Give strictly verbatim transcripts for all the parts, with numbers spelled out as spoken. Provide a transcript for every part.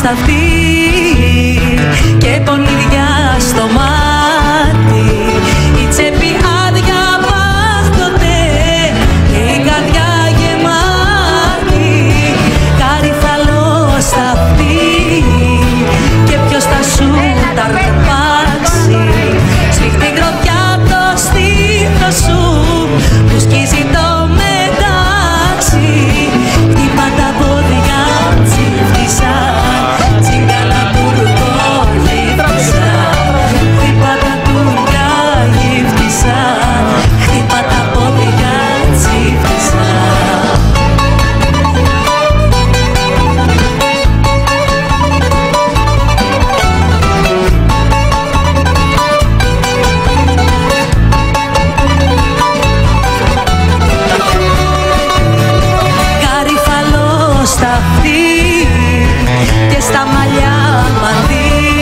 σταθεί και πονηριά στο μάτι, η τσέπη άδεια πάχτοτε και η καρδιά γεμάτη. Καρυφαλό σταθεί και ποιος θα σου τα αρπάξει, σφιχτή γροτιά το στήθος σου που σκίζει το μετάξι. Χτύπα τα πόδια τσίφτησα, τσιγκάλα τουρκό γύφτησα. Χτύπα τα τουρκά γύφτησα, χτύπα τα πόδια τσίφτησα. Και στα μαλλιά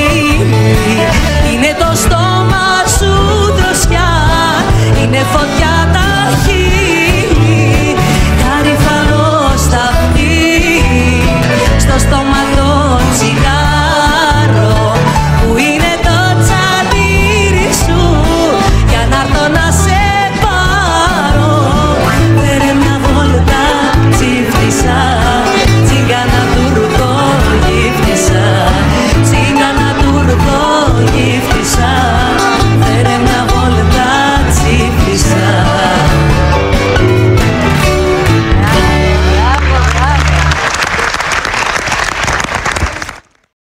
μαντήλι είναι το στόμα σου δροσιά, είναι φωτιά